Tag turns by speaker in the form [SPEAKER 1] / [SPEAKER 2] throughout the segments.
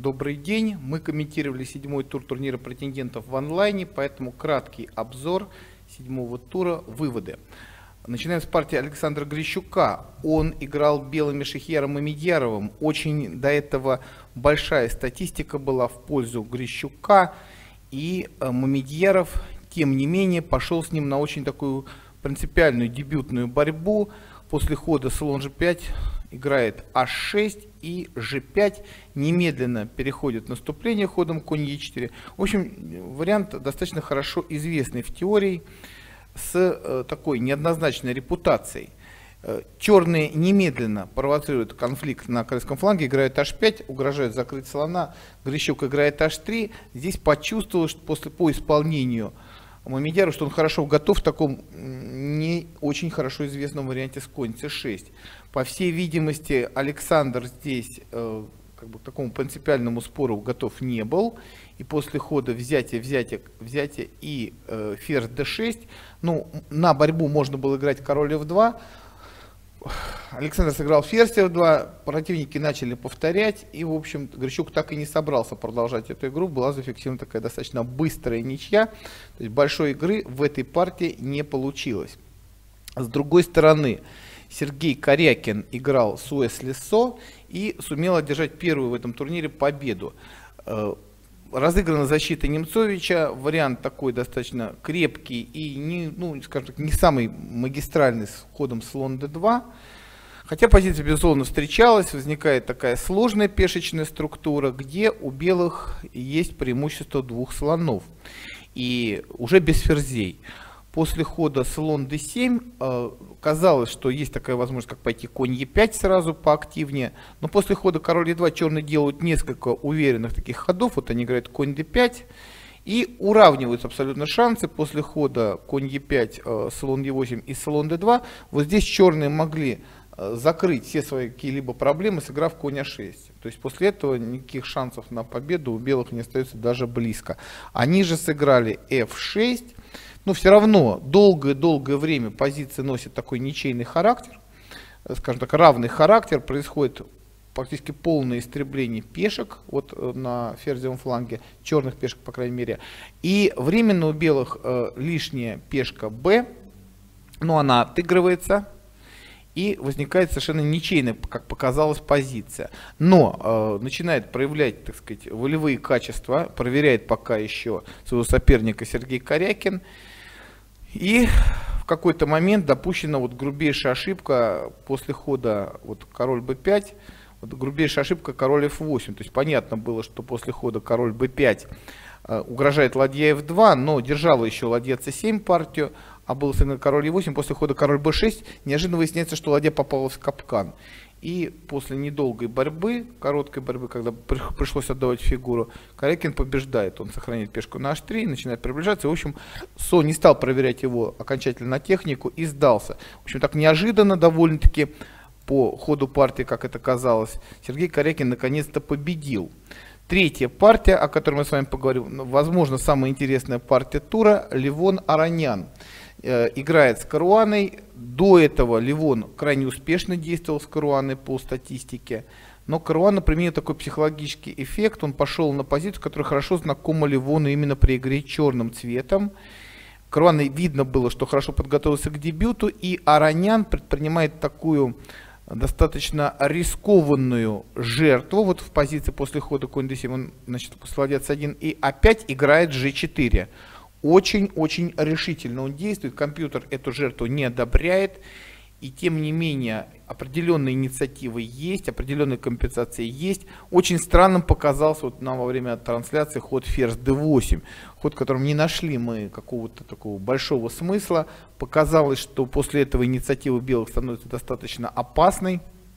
[SPEAKER 1] Добрый день. Мы комментировали седьмой тур турнира претендентов в онлайне, поэтому краткий обзор седьмого тура, выводы. Начинаем с партии Александра Грищука. Он играл белыми Шахияром Мамедьяровым. Очень до этого большая статистика была в пользу Грищука. И Мамедьяров, тем не менее, пошел с ним на очень такую принципиальную дебютную борьбу. После хода слон g5 играет h6 и g5, немедленно переходит в наступление ходом конь e4. В общем, вариант достаточно хорошо известный в теории, с такой неоднозначной репутацией. Черные немедленно провоцируют конфликт на корейском фланге, играют h5, угрожают закрыть слона. Грищук играет h3. Здесь почувствовал, что по исполнению Мамедьярова, что он хорошо готов в таком не очень хорошо известном варианте с конь c6. По всей видимости, Александр здесь как бы к такому принципиальному спору готов не был. И после хода взятие и ферзь d6, ну, на борьбу можно было играть король f2. Александр сыграл ферзь f2, противники начали повторять, и, в общем, Грищук так и не собрался продолжать эту игру. Была зафиксирована такая достаточно быстрая ничья, то есть большой игры в этой партии не получилось. С другой стороны, Сергей Корякин играл с Уэсли Со и сумел одержать первую в этом турнире победу. Разыграна защита Немцовича, вариант такой достаточно крепкий и скажем так, не самый магистральный с ходом слон d2. Хотя позиция, безусловно, встречалась, возникает такая сложная пешечная структура, где у белых есть преимущество двух слонов и уже без ферзей. После хода слон d7 казалось, что есть такая возможность, как пойти конь e5 сразу поактивнее. Но после хода король e2 черные делают несколько уверенных таких ходов. Вот они играют конь d5 и уравниваются абсолютно шансы. После хода конь e5, слон e8 и слон d2. Вот здесь черные могли закрыть все свои какие-либо проблемы, сыграв конь a6. То есть после этого никаких шансов на победу у белых не остается даже близко. Они же сыграли f6. Но все равно долгое время позиция носит такой ничейный характер, скажем так, равный характер, происходит практически полное истребление пешек вот на ферзевом фланге, черных пешек, по крайней мере. И временно у белых лишняя пешка b, но она отыгрывается, и возникает совершенно ничейная, как показалось, позиция. Но начинает проявлять, так сказать, волевые качества, проверяет пока еще своего соперника Сергей Корякин. И в какой-то момент допущена вот грубейшая ошибка после хода вот король b5, вот грубейшая ошибка король f8. То есть понятно было, что после хода король b5 угрожает ладья f2, но держала еще ладья c7 партию, а был сыгран король e8. После хода король b6 неожиданно выясняется, что ладья попала в капкан. И после недолгой борьбы, короткой борьбы, когда пришлось отдавать фигуру, Корякин побеждает. Он сохраняет пешку на h3, начинает приближаться. И, в общем, Со не стал проверять его окончательно на технику и сдался. В общем, так неожиданно довольно-таки по ходу партии, как это казалось, Сергей Корякин наконец-то победил. Третья партия, о которой мы с вами поговорим, возможно, самая интересная партия тура, Левон Аронян. Играет с Каруаной. До этого Левон крайне успешно действовал с Каруаной по статистике. Но Каруана применил такой психологический эффект. Он пошел на позицию, которая хорошо знакома Левону именно при игре черным цветом. Каруана видно было, что хорошо подготовился к дебюту. И Аронян предпринимает такую достаточно рискованную жертву. Вот в позиции после хода конь d7 он, значит, после ладья c1 и опять играет g4. Очень-очень решительно он действует, компьютер эту жертву не одобряет, и тем не менее определенные инициативы есть, определенные компенсации есть. Очень странным показался вот нам во время трансляции ход ферзь d8, ход, в котором не нашли мы какого-то такого большого смысла. Показалось, что после этого инициатива белых становится достаточно опасной.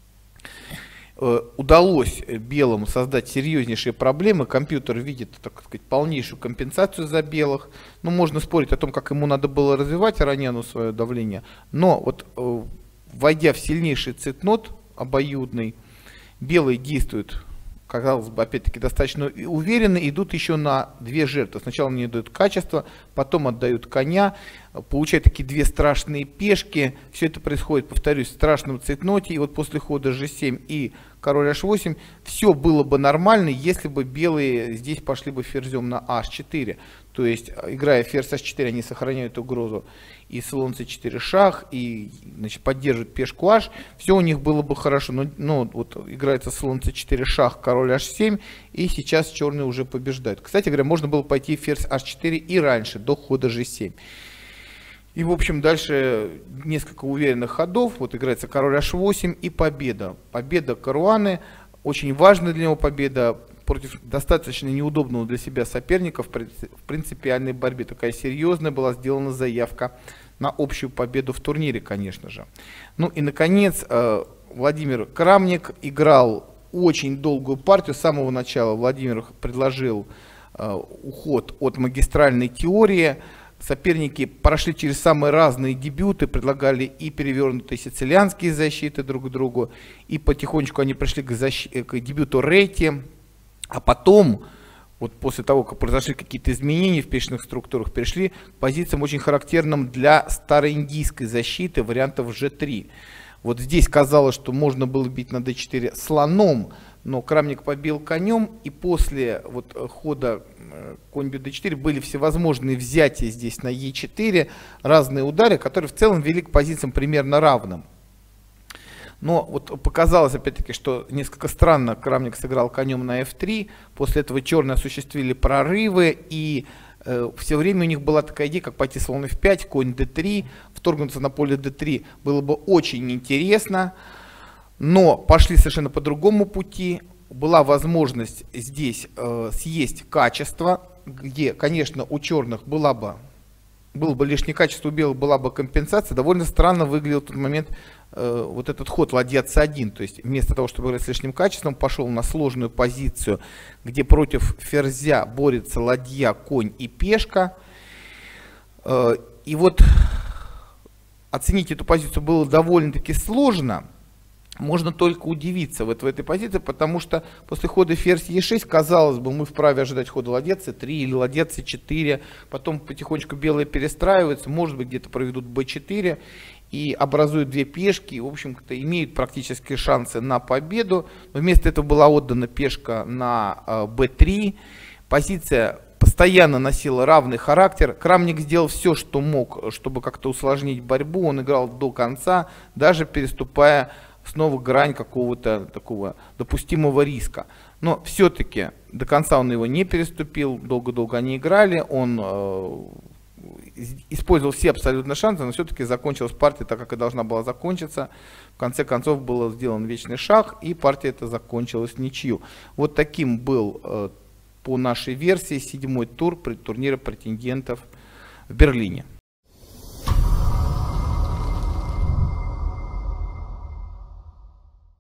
[SPEAKER 1] Удалось белым создать серьезнейшие проблемы. Компьютер видит, так сказать, полнейшую компенсацию за белых. Ну, можно спорить о том, как ему надо было развивать Ароняну свое давление. Но вот войдя в сильнейший цейтнот обоюдный, белые действуют казалось бы, опять-таки, достаточно уверенно, идут еще на две жертвы. Сначала они дают качество, потом отдают коня, получают такие две страшные пешки. Все это происходит, повторюсь, в страшном цейтноте. И вот после хода g7 и король h8 все было бы нормально, если бы белые здесь пошли бы ферзем на h4. То есть, играя ферзь h4, они сохраняют угрозу и слон c4 шах, и, значит, поддерживают пешку h. Все у них было бы хорошо, но вот играется слон c4 шах, король h7, и сейчас черные уже побеждают. Кстати говоря, можно было пойти ферзь h4 и раньше, до хода g7. И, в общем, дальше несколько уверенных ходов. Вот играется король h8 и победа. Победа Каруаны, очень важная для него победа против достаточно неудобного для себя соперника в принципиальной борьбе. Такая серьезная была сделана заявка на общую победу в турнире, конечно же. Ну и, наконец, Владимир Крамник играл очень долгую партию. С самого начала Владимир предложил уход от магистральной теории. Соперники прошли через самые разные дебюты, предлагали и перевернутые сицилианские защиты друг к другу, и потихонечку они пришли к дебюту Ретти, а потом, вот после того, как произошли какие-то изменения в пешных структурах, перешли к позициям очень характерным для староиндийской защиты, вариантов g3. Вот здесь казалось, что можно было бить на d4 слоном, но Крамник побил конем, и после вот хода конь бьет d4 были всевозможные взятия здесь на e4, разные удары, которые в целом вели к позициям примерно равным. Но вот показалось, опять-таки, что несколько странно Крамник сыграл конем на f3, после этого черные осуществили прорывы, и все время у них была такая идея, как пойти слон f5, конь d3, вторгнуться на поле d3 было бы очень интересно, но пошли совершенно по другому пути. Была возможность здесь съесть качество, где, конечно, у черных было бы лишнее качество, у белых была бы компенсация. Довольно странно выглядел в тот момент вот этот ход ладья c1. То есть вместо того, чтобы играть с лишним качеством, пошел на сложную позицию, где против ферзя борется ладья, конь и пешка. И вот оценить эту позицию было довольно-таки сложно. Можно только удивиться в этой позиции, потому что после хода ферзь e6, казалось бы, мы вправе ожидать хода ладья c3 или ладья c4, потом потихонечку белые перестраиваются, может быть, где-то проведут b4 и образуют две пешки, в общем-то, имеют практически шансы на победу, но вместо этого была отдана пешка на b3, позиция постоянно носила равный характер. Крамник сделал все, что мог, чтобы как-то усложнить борьбу, он играл до конца, даже переступая снова грань какого-то такого допустимого риска. Но все-таки до конца он его не переступил, долго-долго они играли, он использовал все абсолютно шансы, но все-таки закончилась партия так, как и должна была закончиться. В конце концов был сделан вечный шах, и партия эта закончилась в ничью. Вот таким был по нашей версии 7-й тур турнира претендентов в Берлине.